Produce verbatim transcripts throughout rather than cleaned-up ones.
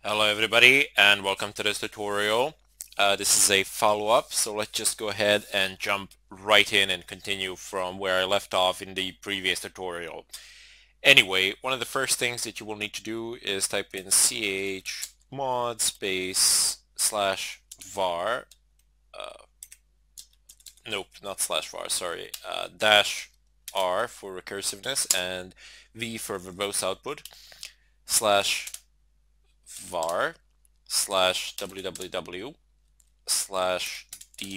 Hello everybody and welcome to this tutorial. Uh, this is a follow-up, so let's just go ahead and jump right in and continue from where I left off in the previous tutorial. Anyway, one of the first things that you will need to do is type in chmod space slash var, uh, nope, not slash var, sorry, uh, dash R for recursiveness and V for verbose output, slash var slash www slash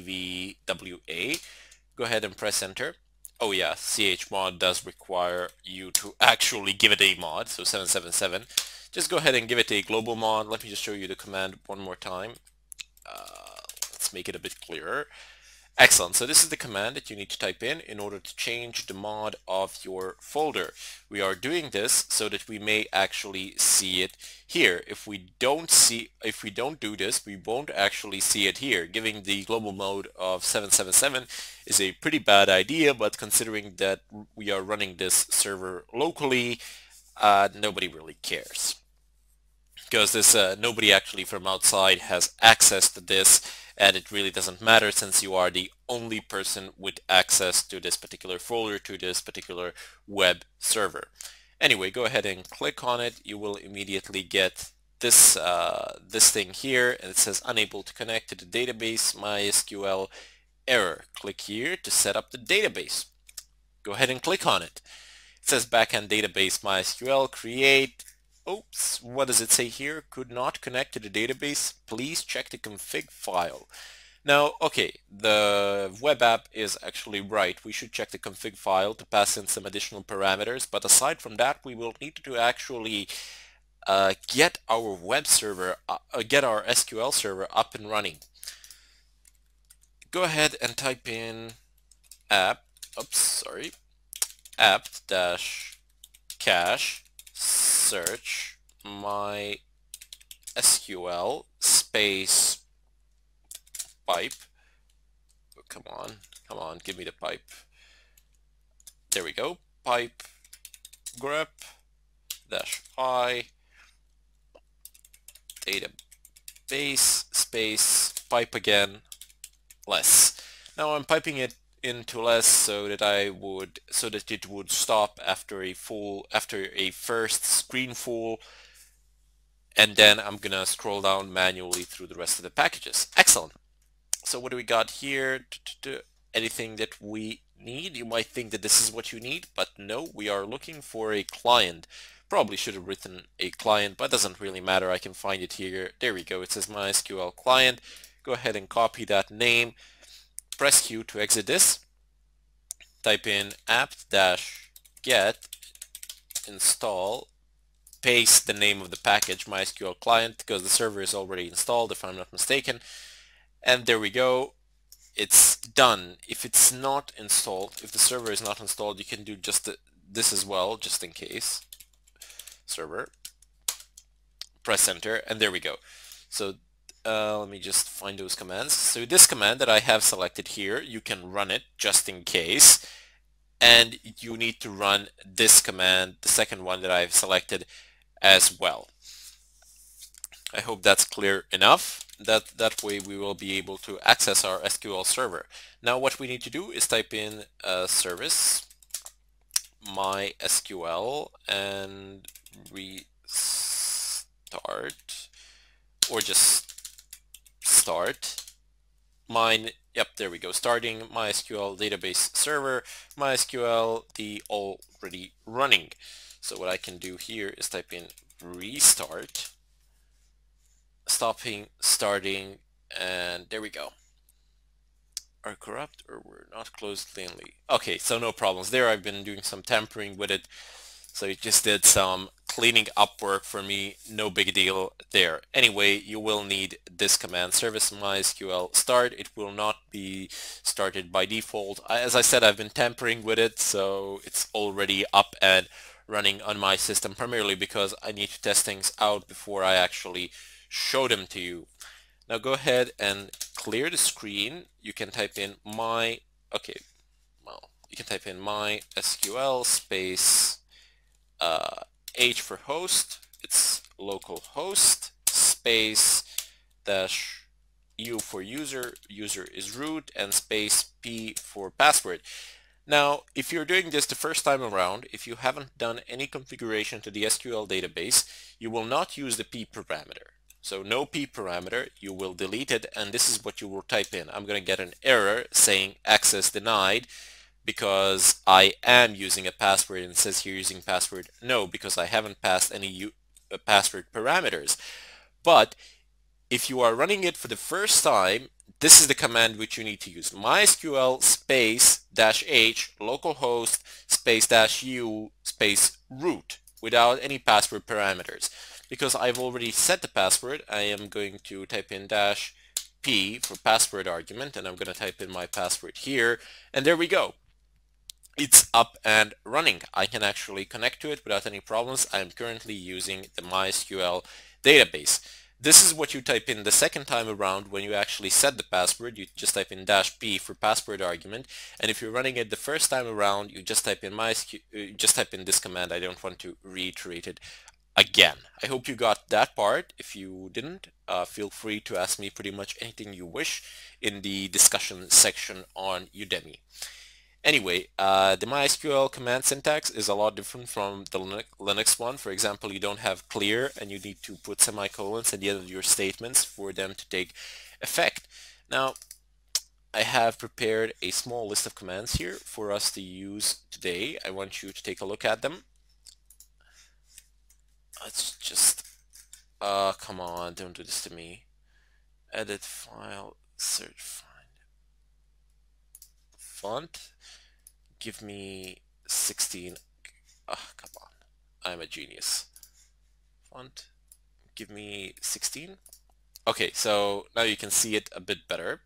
dvwa. Go ahead and press enter. Oh yeah, chmod does require you to actually give it a mod, so seven seven seven. Just go ahead and give it a global mod. Let me just show you the command one more time. Uh, let's make it a bit clearer. Excellent. So this is the command that you need to type in in order to change the mod of your folder. We are doing this so that we may actually see it here. If we don't see, if we don't do this, we won't actually see it here. Giving the global mode of seven seven seven is a pretty bad idea, but considering that we are running this server locally, uh, nobody really cares. Because this uh, nobody actually from outside has access to this, and it really doesn't matter since you are the only person with access to this particular folder, to this particular web server. Anyway, go ahead and click on it. You will immediately get this uh, this thing here, and it says unable to connect to the database MySQL error. Click here to set up the database. Go ahead and click on it. It says backend database MySQL create. Oops, what does it say here? Could not connect to the database. Please check the config file. Now, okay, the web app is actually right. We should check the config file to pass in some additional parameters, but aside from that, we will need to actually uh, get our web server, uh, get our S Q L server up and running. Go ahead and type in app, oops, sorry, app dash cache search my S Q L space pipe. Oh, come on, come on, give me the pipe. There we go. Pipe grep dash I database space pipe again less. Now I'm piping it into less so that I would so that it would stop after a full after a first screen full, and then I'm gonna scroll down manually through the rest of the packages. Excellent. So what do we got here? Anything that we need? You might think that this is what you need, but no, we are looking for a client. Probably should have written a client, but it doesn't really matter. I can find it here. There we go. It says MySQL client. Go ahead and copy that name. Press Q to exit this. Type in apt-get install. Paste the name of the package, MySQL client, because the server is already installed, if I'm not mistaken. And there we go. It's done. If it's not installed, if the server is not installed, you can do just the, this as well, just in case. Server. Press enter, and there we go. So uh, let me just find those commands. So this command that I have selected here, you can run it just in case. And you need to run this command, the second one that I've selected, as well. I hope that's clear enough. That, that way we will be able to access our S Q L server. Now what we need to do is type in uh, service MySQL and restart, or just start. Mine, yep, there we go. Starting MySQL database server, MySQL, the already running. So what I can do here is type in restart, stopping, starting, and there we go. Are corrupt or we're not closed cleanly. Okay, so no problems there. I've been doing some tampering with it, so it just did some cleaning up work for me. No big deal there. Anyway, you will need this command, service MySQL start. It will not be started by default. As I said, I've been tampering with it, so it's already up and running on my system, primarily because I need to test things out before I actually show them to you. Now go ahead and clear the screen. You can type in my, okay, well, you can type in MySQL space uh, H for host. It's localhost space dash U for user, user is root, and space P for password. Now, if you're doing this the first time around, if you haven't done any configuration to the S Q L database, you will not use the P parameter. So no P parameter, you will delete it, and this is what you will type in. I'm going to get an error saying access denied because I am using a password, and it says here using password. No, because I haven't passed any U uh, password parameters. But if you are running it for the first time, this is the command which you need to use. MySQL space dash H localhost space dash U space root without any password parameters. Because I've already set the password, I am going to type in dash P for password argument, and I'm going to type in my password here, and there we go. It's up and running. I can actually connect to it without any problems. I'm currently using the MySQL database. This is what you type in the second time around when you actually set the password. You just type in dash P for password argument, and if you're running it the first time around, you just type in MySQL, uh, just type in this command. I don't want to reiterate it again. I hope you got that part. If you didn't, uh, feel free to ask me pretty much anything you wish in the discussion section on Udemy. Anyway, uh, the MySQL command syntax is a lot different from the Linux one. For example, you don't have clear, and you need to put semicolons at the end of your statements for them to take effect. Now, I have prepared a small list of commands here for us to use today. I want you to take a look at them. Let's just, uh, come on, don't do this to me. Edit file, search, find, font. Give me sixteen. Ah, come on. I'm a genius. Font. Give me sixteen. Okay, so now you can see it a bit better.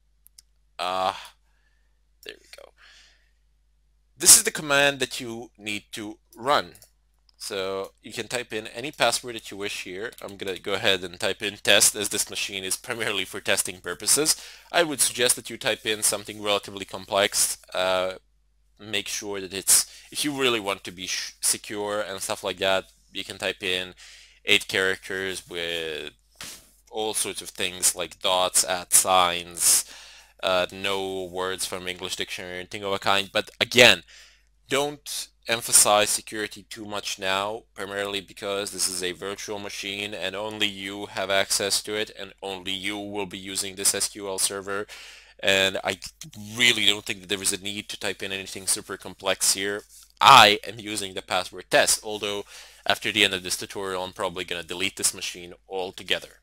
Ah, uh, there we go. This is the command that you need to run. So you can type in any password that you wish here. I'm gonna go ahead and type in test, as this machine is primarily for testing purposes. I would suggest that you type in something relatively complex. Uh, make sure that it's, if you really want to be secure and stuff like that, you can type in eight characters with all sorts of things like dots, at signs, uh, no words from English dictionary, anything of a kind. But again, don't emphasize security too much now, primarily because this is a virtual machine and only you have access to it, and only you will be using this S Q L server. And I really don't think that there is a need to type in anything super complex here. I am using the password test, although after the end of this tutorial, I'm probably going to delete this machine altogether.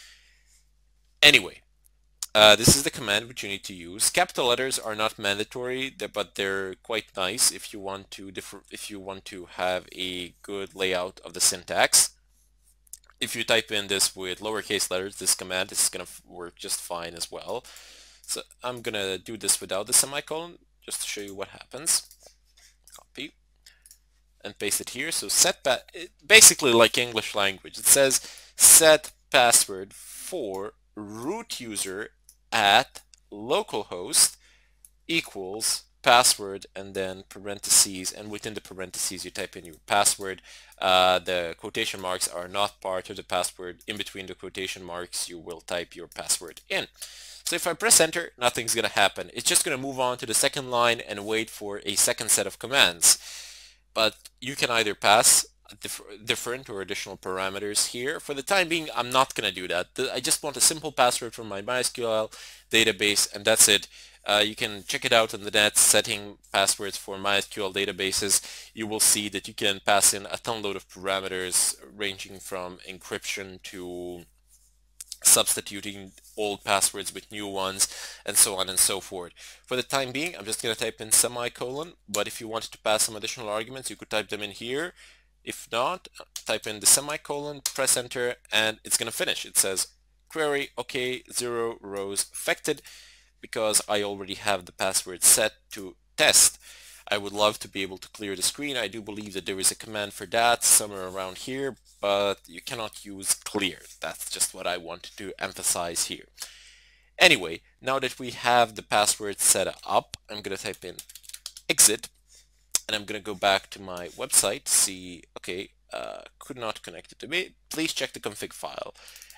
Anyway, uh, this is the command which you need to use. Capital letters are not mandatory, but they're quite nice if you want to differ, if you want to have a good layout of the syntax. If you type in this with lowercase letters, this command is going to work just fine as well. So I'm gonna do this without the semicolon just to show you what happens. Copy and paste it here. So set pa basically like English language. It says set password for root user at localhost equals password, and then parentheses, and within the parentheses you type in your password. Uh, the quotation marks are not part of the password. In between the quotation marks you will type your password in. So if I press enter, nothing's going to happen. It's just going to move on to the second line and wait for a second set of commands. But you can either pass diff different or additional parameters here. For the time being, I'm not going to do that. I just want a simple password from my MySQL database, and that's it. Uh, you can check it out on the net, setting passwords for MySQL databases. You will see that you can pass in a ton load of parameters ranging from encryption to substituting old passwords with new ones, and so on and so forth. For the time being, I'm just going to type in semicolon, but if you wanted to pass some additional arguments, you could type them in here. If not, type in the semicolon, press enter, and it's going to finish. It says query, okay, zero rows affected, because I already have the password set to test. I would love to be able to clear the screen. I do believe that there is a command for that somewhere around here, but you cannot use clear. That's just what I wanted to emphasize here. Anyway, now that we have the password set up, I'm going to type in exit, and I'm going to go back to my website, see, okay, uh, could not connect it to me. Please check the config file.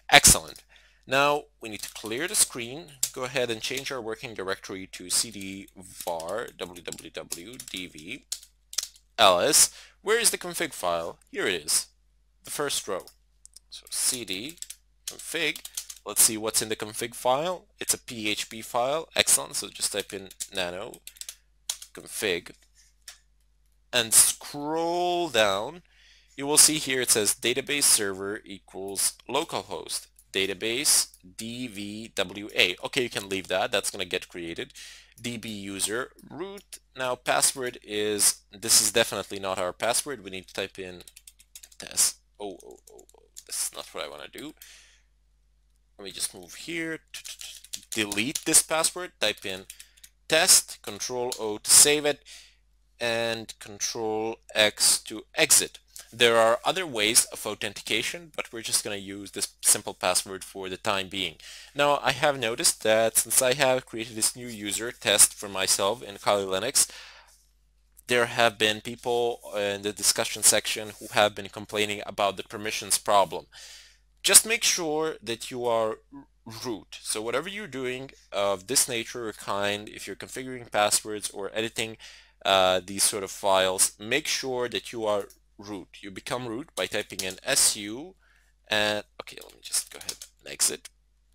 Excellent. Now we need to clear the screen. Go ahead and change our working directory to cd var www dv ls. Where is the config file? Here it is, the first row. So cd config. Let's see what's in the config file. It's a P H P file. Excellent. So just type in nano config and scroll down. You will see here it says database server equals localhost database dvwa. Okay, you can leave that. That's going to get created. D B user root. Now password is, this is definitely not our password. We need to type in test. Oh, oh, oh, oh. This is not what I want to do. Let me just move here. Delete this password. Type in test. Control O to save it, and Control X to exit. There are other ways of authentication, but we're just going to use this simple password for the time being. Now, I have noticed that since I have created this new user test for myself in Kali Linux, there have been people in the discussion section who have been complaining about the permissions problem. Just make sure that you are root. So whatever you're doing of this nature or kind, if you're configuring passwords or editing uh, these sort of files, make sure that you are root. You become root by typing in su and, okay, let me just go ahead and exit.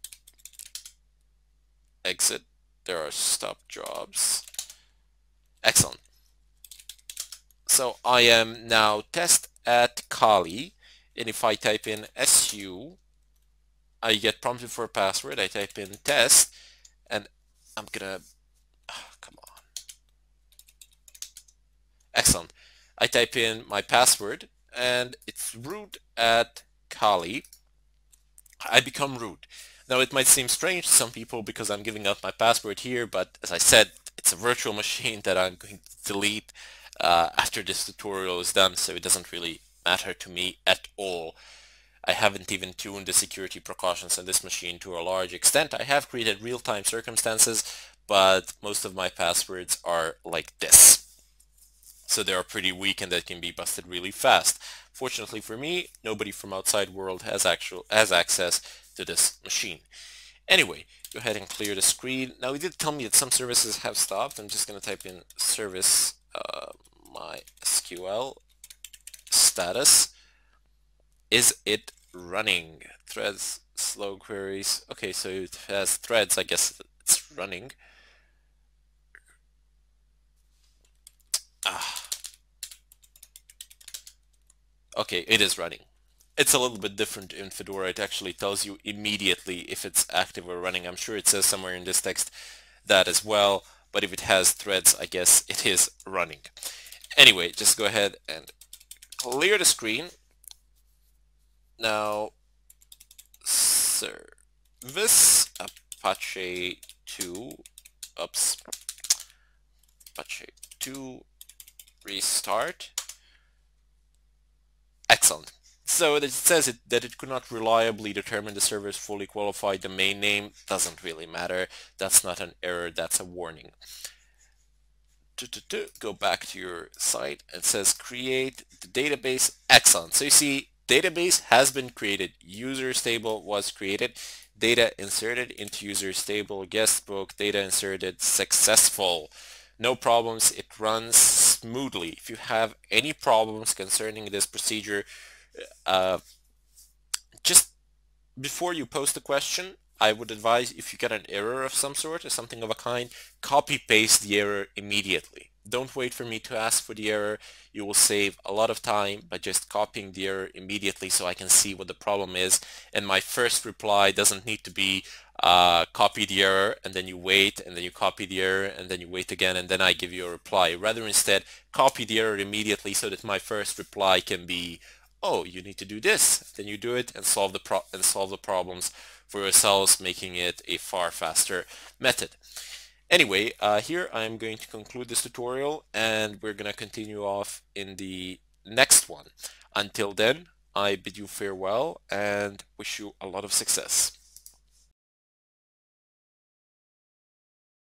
Exit. There are stop jobs. Excellent. So I am now test at Kali, and if I type in su, I get prompted for a password. I type in test, and I'm gonna, oh, come on. Excellent. I type in my password, and it's root at Kali. I become root. Now it might seem strange to some people because I'm giving out my password here, but as I said, it's a virtual machine that I'm going to delete uh, after this tutorial is done, so it doesn't really matter to me at all. I haven't even tuned the security precautions on this machine to a large extent. I have created real-time circumstances, but most of my passwords are like this. So they are pretty weak and that can be busted really fast. Fortunately for me, nobody from outside world has actual has access to this machine. Anyway, go ahead and clear the screen. Now it did tell me that some services have stopped. I'm just going to type in service uh, MySQL status. Is it running? Threads, slow queries. Okay, so it has threads. I guess it's running. Ah. Okay, it is running. It's a little bit different in Fedora. It actually tells you immediately if it's active or running. I'm sure it says somewhere in this text that as well, but if it has threads, I guess it is running. Anyway, just go ahead and clear the screen. Now, service Apache two, oops, Apache two, restart. Excellent. So it says it, that it could not reliably determine the server's fully qualified domain name. Doesn't really matter. That's not an error, that's a warning. Go back to your site. It says create the database. Excellent. So you see, database has been created. Users table was created. Data inserted into users table. Guest book. Data inserted. Successful. No problems. It runs smoothly. If you have any problems concerning this procedure, uh, just before you post a question, I would advise if you get an error of some sort or something of a kind, copy paste the error immediately. Don't wait for me to ask for the error. You will save a lot of time by just copying the error immediately so I can see what the problem is. And my first reply doesn't need to be uh, copy the error and then you wait and then you copy the error and then you wait again and then I give you a reply. Rather instead, copy the error immediately so that my first reply can be, oh, you need to do this. Then you do it and solve the pro and solve the problems for yourselves, making it a far faster method. Anyway, uh, here I'm going to conclude this tutorial and we're going to continue off in the next one. Until then, I bid you farewell and wish you a lot of success.